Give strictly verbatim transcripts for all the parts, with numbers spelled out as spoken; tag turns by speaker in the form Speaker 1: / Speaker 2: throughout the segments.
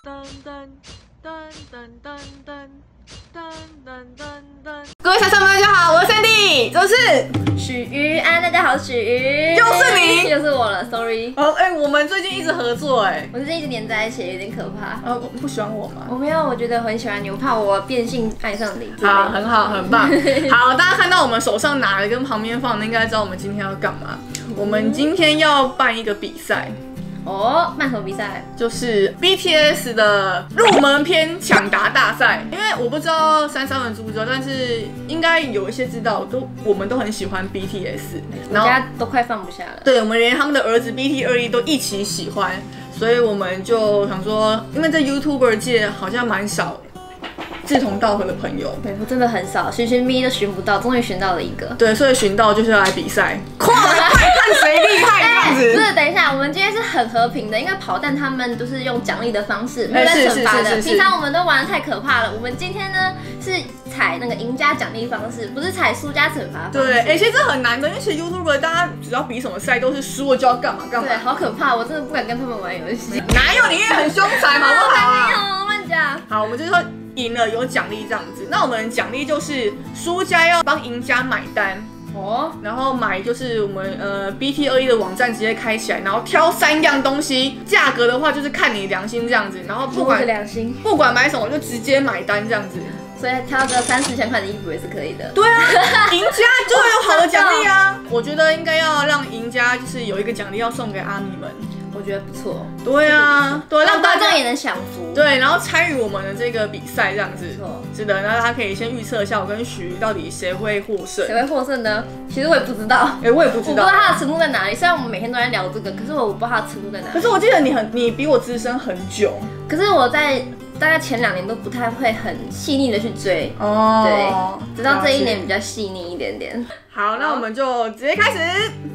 Speaker 1: 各位小朋友们，大家好，我是 Sandy， 这是
Speaker 2: 许瑜安，大家好，许瑜，
Speaker 1: 又是你，
Speaker 2: 又是我了 ，sorry。
Speaker 1: 哦，哎、欸，我们最近一直合作、欸，哎，
Speaker 2: 我最近一直黏在一起，有点可怕。
Speaker 1: 呃，不喜欢我吗？
Speaker 2: 我没有，我觉得很喜欢你，我怕我变性爱上你。
Speaker 1: 好，很好，很棒。好，大家看到我们手上拿的跟旁边放的，应该知道我们今天要干嘛。我们今天要办一个比赛。
Speaker 2: 哦，办什么比赛？
Speaker 1: 就是 B T S 的入门篇抢答大赛。因为我不知道三三们知不知道，但是应该有一些知道，都我们都很喜欢 B T S，
Speaker 2: 我家都快放不下了。
Speaker 1: 对，我们连他们的儿子 B T 二十一都一起喜欢，所以我们就想说，因为在 YouTuber 界好像蛮少志同道合的朋友，
Speaker 2: 对，我真的很少，寻寻觅都寻不到，终于寻到了一个。
Speaker 1: 对，所以寻到就是要来比赛，快快看谁厉害这样子。
Speaker 2: 不是，等一下，我们今天是很和平的，因为跑蛋他们都是用奖励的方式，没有在惩罚的。平常我们都玩得太可怕了，我们今天呢是采那个赢家奖励方式，不是采输家惩罚方式。
Speaker 1: 对，哎、欸，其实这很难的，因为其实 YouTuber 大家只要比什么赛都是输了就要干嘛干嘛。
Speaker 2: 对，好可怕，我真的不敢跟他们玩游戏。
Speaker 1: 哪有，你也很凶残，好不好、啊？
Speaker 2: 没有乱讲。
Speaker 1: 好，我们就是说赢了有奖励这样子。那我们奖励就是输家要帮赢家买单。哦，然后买就是我们呃 B T 二十一的网站直接开起来，然后挑三样东西，价格的话就是看你良心这样子，然后不管
Speaker 2: 良心，
Speaker 1: 不管买什么就直接买单这样子。
Speaker 2: 所以挑个三四千块的衣服也是可以的。
Speaker 1: 对啊，赢家就会有好的奖励啊。我觉得应该要让赢家就是有一个奖励要送给阿米们。
Speaker 2: 我觉得不错。
Speaker 1: 对啊，对，
Speaker 2: 让观众也能享福。
Speaker 1: 对，然后参与我们的这个比赛这样子。
Speaker 2: 没错。
Speaker 1: 是的，然后他可以先预测一下我跟徐到底谁会获胜。
Speaker 2: 谁会获胜呢？其实我也不知道。
Speaker 1: 哎、欸，我也不知道。
Speaker 2: 我不知道他的程度在哪里。虽然我们每天都在聊这个，可是我不知道他的程度在哪里。
Speaker 1: 可是我记得你很，你比我资深很久。
Speaker 2: 可是我在大概前两年都不太会很细腻的去追。
Speaker 1: 哦。
Speaker 2: 对。直到这一年比较细腻一点点。
Speaker 1: 好，那我们就直接开始。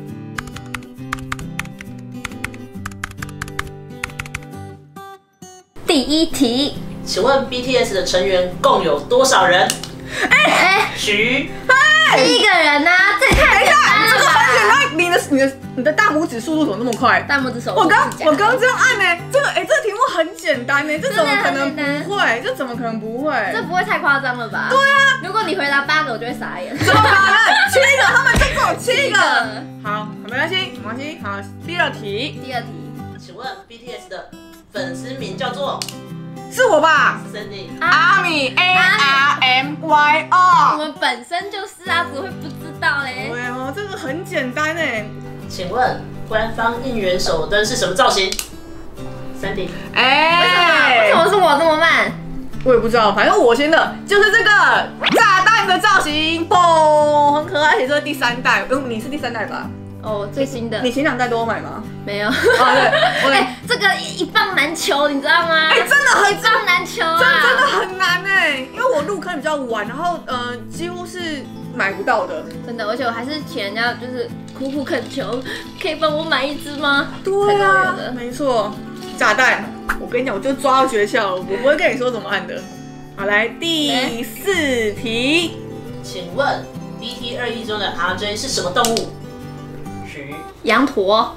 Speaker 2: 第一题，
Speaker 3: 请问 B T S 的成员共有多少人？
Speaker 2: 哎哎，
Speaker 3: 徐，
Speaker 2: 七个人呐、啊，这也太简单了吧！
Speaker 1: 这个很简单，你的你的你的大拇指速度怎么那么快？
Speaker 2: 大拇指手，
Speaker 1: 我刚我刚这样按呢、欸，这个哎、欸，这个题目很简单呢、欸，这怎么可能不会？这怎么可能不会？
Speaker 2: 这不会太夸张了吧？
Speaker 1: 对啊，
Speaker 2: 如果你回答八个，我就会傻眼。
Speaker 1: 怎么可能？七个，他们就只有七个。好，没关系，没关系。好，第二题。
Speaker 2: 第二题，
Speaker 3: 请问 B T S 的粉丝名叫做？
Speaker 1: 是我吧
Speaker 3: ？Sandy，
Speaker 1: 阿米 A R M Y O。
Speaker 2: 我们本身就是啊，怎么会不知道嘞？
Speaker 1: 对哦，这个很简单哎。
Speaker 3: 请问官方应援手灯是什么造型 ？Sandy，
Speaker 1: 哎，
Speaker 2: 为什么？为什么是我这么慢？
Speaker 1: 我也不知道，反正我先的就是这个炸弹的造型，嘣，很可爱，而且这是第三代，嗯，你是第三代吧？
Speaker 2: 哦，最新的。
Speaker 1: 你前两代都有买吗？
Speaker 2: 没有。
Speaker 1: 哦，对，
Speaker 2: 哎、欸，这个一棒难求，你知道吗？
Speaker 1: 哎、欸，真的很
Speaker 2: 一棒难求啊，
Speaker 1: 这真的很难哎，因为我入坑比较晚，然后呃，几乎是买不到的。
Speaker 2: 真的，而且我还是请人家就是苦苦恳求，可以帮我买一支吗？
Speaker 1: 对啊，没错，炸弹，我跟你讲，我就抓到诀窍了，我不会跟你说怎么按的。好，来第四题，
Speaker 3: 请问 B T 二十一中的 R J 是什么动物？徐，
Speaker 2: 羊驼。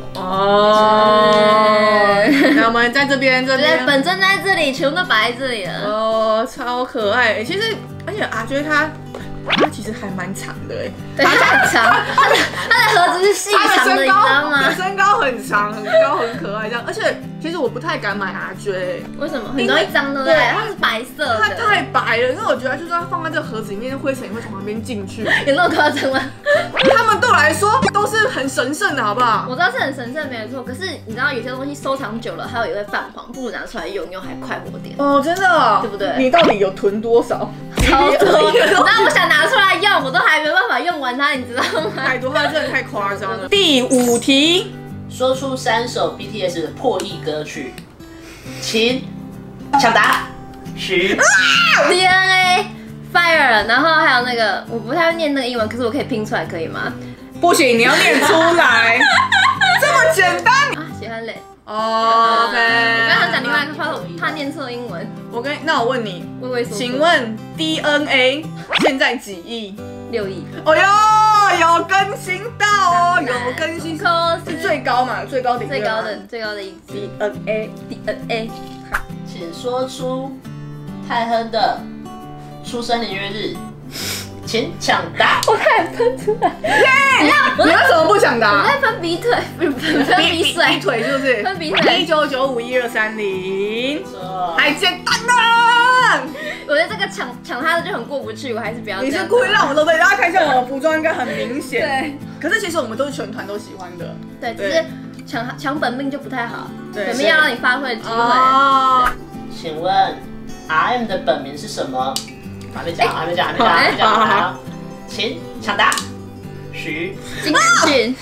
Speaker 1: 哦，那我们在这边这边，
Speaker 2: 本尊在这里，全部都摆在这里了。
Speaker 1: 哦，超可爱。其实，而且阿娟她。它其实还蛮长的哎，
Speaker 2: 对，它很长，它的它的盒子是细长的，你知道吗？
Speaker 1: 身高很长，很高，很可爱这样。而且其实我不太敢买阿追，
Speaker 2: 为什么？很容易脏的，对，它是白色的，
Speaker 1: 它太白了，因为我觉得就是它放在这个盒子里面，灰尘也会从旁边进去。
Speaker 2: 有那么夸张吗？
Speaker 1: 他们对我来说都是很神圣的，好不好？
Speaker 2: 我知道是很神圣，没错。可是你知道有些东西收藏久了，它也会泛黄，不如拿出来用用，还快活点。
Speaker 1: 哦，真的，
Speaker 2: 对不对？
Speaker 1: 你到底有囤多少？
Speaker 2: 超多，然后我想拿出来用，我都还没办法用完它，你知道吗？
Speaker 1: 太多，它真的太夸张了。第五题，
Speaker 3: 说出三首 B T S 的破译歌曲，请抢答。徐
Speaker 2: D N A、Fire， 然后还有那个我不太会念那个英文，可是我可以拼出来，可以吗？
Speaker 1: 不行，你要念出来，这么简单
Speaker 2: 啊！喜欢嘞。
Speaker 1: 哦 ，OK。
Speaker 2: 我刚刚讲另外一个，怕怕念错英文。
Speaker 1: 我跟那我问你，
Speaker 2: 微微说，
Speaker 1: 请问 D N A 现在几亿？
Speaker 2: 六亿。
Speaker 1: 哦哟，有更新到哦，有更新，是最高嘛？最高点。
Speaker 2: 最高的最高的一
Speaker 1: D N A
Speaker 2: D N A。
Speaker 3: 请说出泰亨的出生年月日，请抢答。
Speaker 2: 我看喷出来，
Speaker 1: 你要你为什么不抢
Speaker 2: 我
Speaker 1: 答？
Speaker 2: 在分鼻腿，不是分鼻水，
Speaker 1: 比腿是不是？
Speaker 2: 分鼻腿。
Speaker 1: 一九九五一二三零，
Speaker 3: 错，
Speaker 1: 太简单了。
Speaker 2: 我觉得这个抢抢他的就很过不去，我还是不要这样。
Speaker 1: 你是故意让我都对，大家看一下我的服装应该很明显。
Speaker 2: 对，
Speaker 1: 可是其实我们都是全团都喜欢的。
Speaker 2: 对，只是抢抢本命就不太好，
Speaker 1: 对
Speaker 2: 本命要让你发挥的机会。
Speaker 1: 哦，
Speaker 3: 请问 R M 的本名是什么？还没讲，还没讲，还没讲，
Speaker 1: 好
Speaker 3: 还没讲。
Speaker 1: 好好
Speaker 3: 好，请抢答。徐
Speaker 2: 金南俊，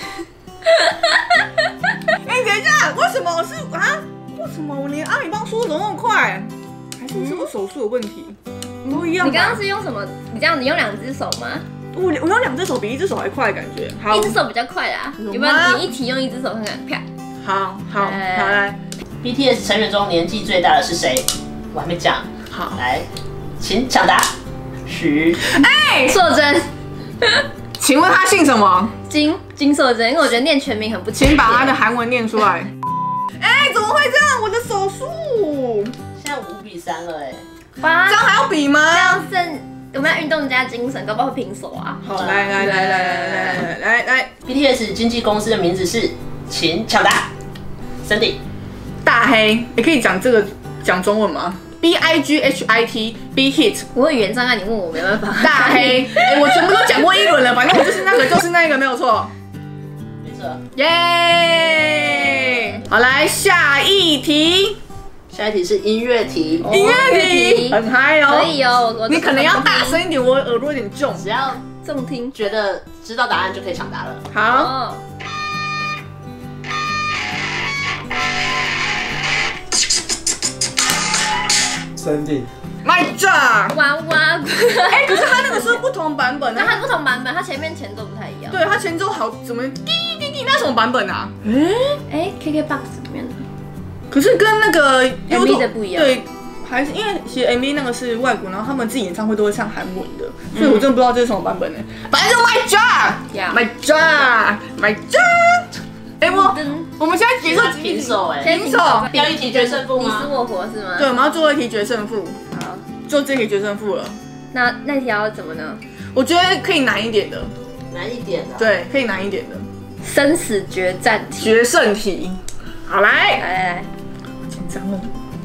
Speaker 1: 哎，等一下，为什么是啊？为什么我连阿米帮输的怎么那么快？还是是我手速有问题？都一样吧。
Speaker 2: 你刚刚是用什么？你这样你用两只手吗？
Speaker 1: 我我用两只手比一只手还快，感觉。好，
Speaker 2: 一只手比较快啦，
Speaker 1: 有吗
Speaker 2: 有没有？你一题用一只手看看，啪。
Speaker 1: 好好好
Speaker 2: 哎
Speaker 1: 来，
Speaker 3: B T S 成员中年纪最大的是谁？我还没讲。
Speaker 1: 好，
Speaker 3: 来，请抢答。徐
Speaker 1: 哎，
Speaker 2: 硕珍，
Speaker 1: 请问他姓什么？
Speaker 2: 金金硕珍，因为我觉得念全名很不亲切。
Speaker 1: 请把他的韩文念出来。哎，怎么会这样？我的手速，
Speaker 3: 现在五比三了哎。
Speaker 2: 哇
Speaker 1: 这样还要比
Speaker 2: 这
Speaker 1: 吗？
Speaker 2: 样剩我们要运动加精神，搞不好会平手啊。
Speaker 1: 好，来来来来来来来来来，
Speaker 3: B T S 经纪公司的名字是，请抢答。Cindy
Speaker 1: 大黑，你可以讲这个讲中文吗？B I G H I T B Hit
Speaker 2: 我有语言障碍，你问我没办法。
Speaker 1: 大黑，哎，我全部都讲过一轮了，反正我就是那个就是那个没有错，
Speaker 3: 没错。
Speaker 1: 耶！好，来下一题，
Speaker 3: 下一题是音乐题，
Speaker 2: 哦
Speaker 1: 音乐题很嗨哦，
Speaker 2: 可以哦，我我
Speaker 1: 你可能要大声一点，我耳朵有点重。
Speaker 3: 只要
Speaker 2: 重听。
Speaker 3: 觉得知道答案就可以抢答了。
Speaker 1: 好，
Speaker 2: 哦，
Speaker 4: Cindy，
Speaker 1: My job。
Speaker 2: 娃娃，
Speaker 1: 哎，可是他那个是不同版本
Speaker 2: 那
Speaker 1: 啊，
Speaker 2: 它不同版本，它前面前奏不太一样。
Speaker 1: 对，他前奏好怎么滴滴滴，那什么版本啊？
Speaker 2: 哎，K K box 里面的。
Speaker 1: 可是跟那个
Speaker 2: M V 的不一样
Speaker 1: 对，还是因为其实 M V 那个是外国，然后他们自己演唱会都会唱韩文的，所以我真的不知道这是什么版本呢。反正就 My
Speaker 2: Yeah
Speaker 1: job，My job，My job。哎，我我们现在结束几
Speaker 3: 平手哎，
Speaker 1: 平手
Speaker 3: 要一题决胜负吗
Speaker 2: 你死我活是吗？
Speaker 1: 对，我们要最后一题决胜负，
Speaker 2: 好，
Speaker 1: 就这题决胜负了。
Speaker 2: 那那题要怎么呢？
Speaker 1: 我觉得可以难一点的，
Speaker 3: 难一点的。
Speaker 1: 对，可以难一点的
Speaker 2: 生死决战题。
Speaker 1: 决胜题。好，来，
Speaker 2: 来来来，
Speaker 1: 紧张哦。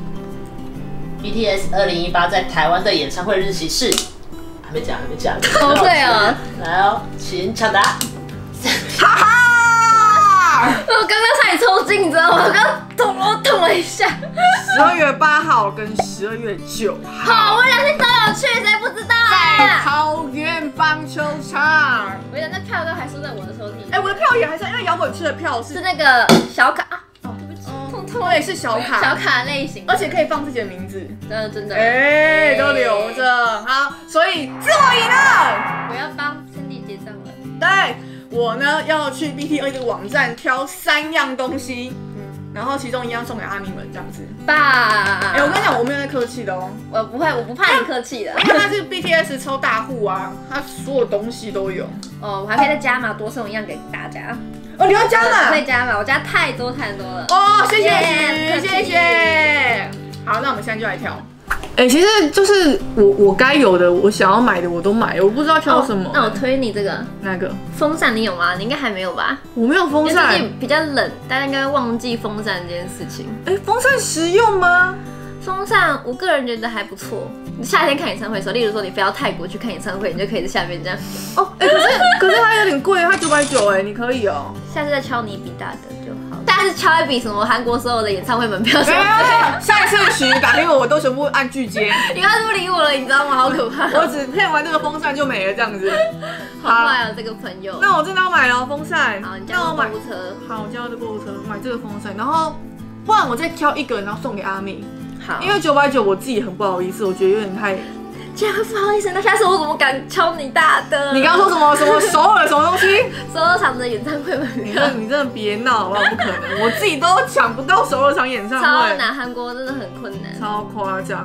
Speaker 3: B T S 二零一八在台湾的演唱会日期是，还没讲，还没讲。
Speaker 2: 哦对哦，
Speaker 3: 来哦，请抢答。
Speaker 1: 哈哈！
Speaker 2: 我刚刚差点抽筋，你知道吗？我刚痛了痛了一下。
Speaker 1: 十二月八号跟十二月九号。
Speaker 2: 好，我两天都有去，谁不知道
Speaker 1: 在
Speaker 2: 啊？
Speaker 1: 桃园棒球场。
Speaker 2: 我想那票都还输在我的抽屉。
Speaker 1: 哎、我的票也还是因为摇滚区的票是
Speaker 2: 是那个小卡啊，哦，对不起，痛痛
Speaker 1: 对，是小卡，
Speaker 2: 小卡类型的，
Speaker 1: 而且可以放自己的名字，
Speaker 2: 真的真的，
Speaker 1: 哎、都留着。好，所以是我赢了。
Speaker 2: 我要帮 Cindy 结账了。
Speaker 1: 对，我呢要去 B T A 这个网站挑三样东西，嗯，然后其中一样送给阿咪们这样子。
Speaker 2: 爸，
Speaker 1: 哎、我跟你讲，我没有在客气的哦，
Speaker 2: 我不会，我不怕你客气的。
Speaker 1: 因为他是 B T S 超大户啊，他所有东西都有。
Speaker 2: 哦，我还可以再加码，多送一样给大家。
Speaker 1: 哦，你要加码？
Speaker 2: 可以加码，我加太多太多了。
Speaker 1: 哦，谢谢
Speaker 2: 耶
Speaker 1: 徐，谢谢。好，那我们现在就来挑。哎、其实就是我我该有的，我想要买的我都买了，我不知道挑什么。
Speaker 2: 哦那我推你这个
Speaker 1: 哪个？
Speaker 2: 风扇，你有吗？你应该还没有吧？
Speaker 1: 我没有风
Speaker 2: 因为
Speaker 1: 扇。
Speaker 2: 最近比较冷，大家应该忘记风扇这件事情。
Speaker 1: 哎、风扇实用吗？
Speaker 2: 风扇，我个人觉得还不错。你夏天看演唱会的时候，例如说你飞到泰国去看演唱会，你就可以在下面这样。
Speaker 1: 哦，哎、可是可是它有点贵，它九百九，哎，你可以哦。
Speaker 2: 下次再敲你一笔大的就好。但是敲一笔什么韩国所有的演唱会门票什么
Speaker 1: 哎
Speaker 2: 的，
Speaker 1: 下一次徐打给我，我都全部按拒接，
Speaker 2: 你要是不理我了，你知道吗？好可怕。
Speaker 1: 我只骗完这个风扇就没了这样子。
Speaker 2: 好坏哦，这个朋友。
Speaker 1: 那我真的要买了风扇。
Speaker 2: 好，你
Speaker 1: 那我买
Speaker 2: 叫我购物车。
Speaker 1: 好，我叫这购物车买这个风扇，然后不然我再挑一个，然后送给阿蜜。
Speaker 2: 好，
Speaker 1: 因为九百九我自己很不好意思，我觉得有点太。
Speaker 2: 竟然会不好意思，那下次我怎么敢敲你大的？
Speaker 1: 你刚刚说什么什么首尔什么东西？
Speaker 2: 所有场的演唱会门票
Speaker 1: 你真的你真的别闹好不好？不可能，我自己都抢不到首尔场演唱
Speaker 2: 超
Speaker 1: 会，
Speaker 2: 难，韩国真的很困难。
Speaker 1: 超夸张。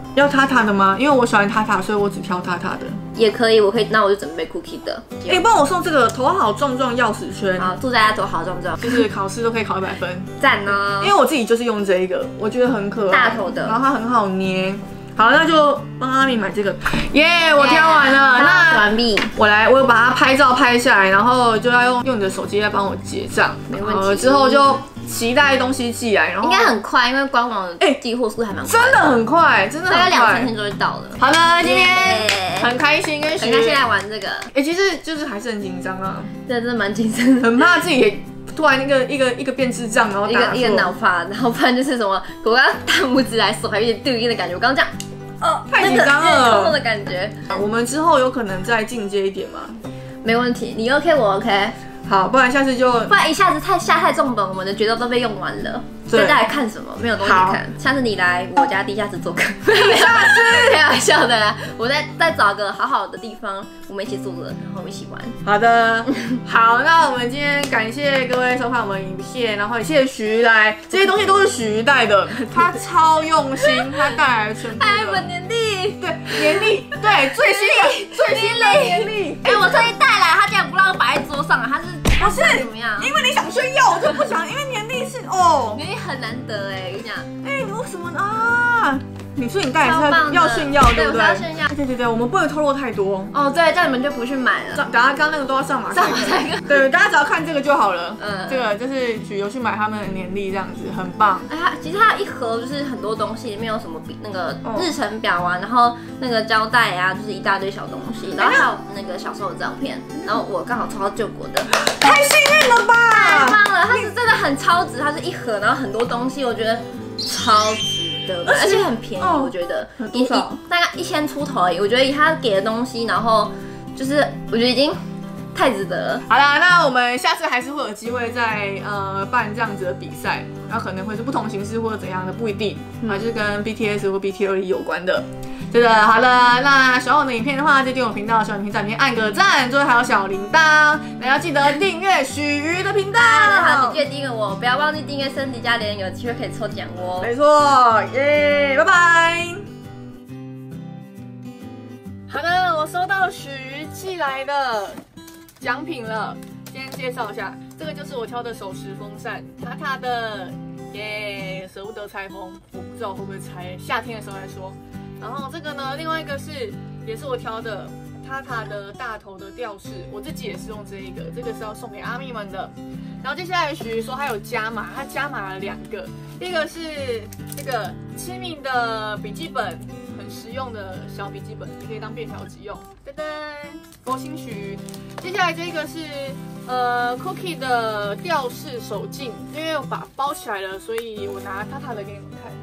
Speaker 1: 要塔塔的吗？因为我喜欢塔塔，所以我只挑塔塔的。
Speaker 2: 也可以，我可以，那我就准备 cookie 的。
Speaker 1: 哎、欸，帮我送这个头好壮壮钥匙圈。
Speaker 2: 好，祝大家头好壮壮，
Speaker 1: 就是考试都可以考一百分，
Speaker 2: 赞哦！
Speaker 1: 因为我自己就是用这一个，我觉得很可爱，
Speaker 2: 大头的，
Speaker 1: 然后它很好捏。好，那就帮阿米买这个。耶、yeah, ，我挑完了。那
Speaker 2: 完毕。
Speaker 1: 我来，我有把它拍照拍下来，然后就要用用你的手机来帮我结账。
Speaker 2: 没问题。
Speaker 1: 之后就期待东西寄来，然后
Speaker 2: 应该很快，因为官网哎寄货速度还蛮快，
Speaker 1: 真的很快，真的很快，
Speaker 2: 大概两三天就会到了。
Speaker 1: 好的，今天很开心跟
Speaker 2: 很开心来玩这个。
Speaker 1: 哎、欸，其实就是还是很紧张啊，
Speaker 2: 对，真的蛮紧张的，
Speaker 1: 很怕自己突然一个一个一个变智障，然后
Speaker 2: 一个一个脑发，然后不然就是什么，我刚大拇指来手还有点丢音的感觉，我刚刚这样。
Speaker 1: 哦，太紧张了，
Speaker 2: 痛痛的感觉。
Speaker 1: 我们之后有可能再进阶一点吗？
Speaker 2: 没问题，你 OK 我 OK。
Speaker 1: 好，不然下次就
Speaker 2: 不然一下子太下太重本，我们的决斗都被用完了。大家来看什么？没有东西看。下次你来我家地下室做客。地下室，开玩笑的啦。我再再找个好好的地方，我们一起坐着，然后我们一起玩。
Speaker 1: 好的，好，那我们今天感谢各位收看我们影片，然后也谢谢徐来，这些东西都是徐带的，他超用心，他带来全部的。
Speaker 2: 还有一本年历，
Speaker 1: 对，年历，对，最新的最新的年历。
Speaker 2: 哎，我特意带来，他竟然不让我摆在桌上，他是
Speaker 1: 不是
Speaker 2: 怎么样？
Speaker 1: 因为你想炫耀，我就不想，因为年历是哦，
Speaker 2: 年历很难得哎，跟你讲，
Speaker 1: 哎，你为什么啊？你说你带来是要炫耀，对不对？
Speaker 2: 要炫耀。
Speaker 1: 对对对，我们不能透露太多。
Speaker 2: 哦，对，这样你们就不去买了。
Speaker 1: 等下刚刚那个都要上马赛克。对，大家只要看这个就好了。嗯，这个就是许由去买他们的年历，这样子很棒。
Speaker 2: 哎呀，其实它一盒就是很多东西，里面有什么笔那个日程表啊，然后那个胶带啊，就是一大堆小东西，然后还有那个小时候的照片。然后我刚好抽到救国的，
Speaker 1: 太幸运了吧！
Speaker 2: 太棒了，它是真的很超值，它是一盒，然后很多东西，我觉得超值。而且很便宜，哦、我觉得一一大概一千出头而已。我觉得以他给的东西，然后就是我觉得已经太值得了。
Speaker 1: 好啦，那我们下次还是会有机会再呃办这样子的比赛，然后可能会是不同形式或者怎样的，不一定，啊、嗯，就是跟 B T S 或 B T 二十一有关的。是的，好了，那喜欢我的影片的话，就订阅我频道，喜欢影片在影片按个赞，最后还有小铃铛，那要记得订阅许瑜的频道。
Speaker 2: 好，记得订阅我，不要忘记订阅森迪家连，有机会可以抽奖哦。
Speaker 1: 没错，耶，拜拜。好的，我收到许瑜寄来的奖品了，先介绍一下，这个就是我挑的手持风扇，塔塔的，耶，舍不得拆封，我不知道会不会拆，夏天的时候再说。然后这个呢，另外一个是也是我挑的塔塔的大头的吊饰，我自己也是用这一个，这个是要送给阿蜜们的。然后接下来许说还有加码，他加码了两个，一个是这个亲密的笔记本，很实用的小笔记本，也可以当便条纸用。噔噔，佛心许。接下来这个是呃 Cookie 的吊饰手镜，因为我把它包起来了，所以我拿塔塔的给你们看。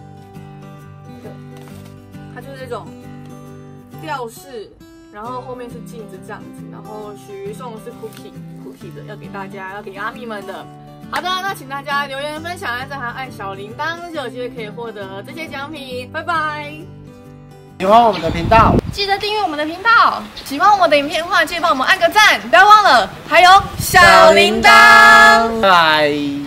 Speaker 1: 它就是这种吊饰，然后后面是镜子这样子，然后许瑜送的是 cookie cookie 的，要给大家，要给阿蜜们的。好的，那请大家留言分享，按赞还按小铃铛，就有机会可以获得这些奖品。拜拜！
Speaker 4: 喜欢我们的频道，
Speaker 1: 记得订阅我们的频道。喜欢我们的影片的话，记得帮我们按个赞，不要忘了还有小铃铛。
Speaker 4: 拜拜。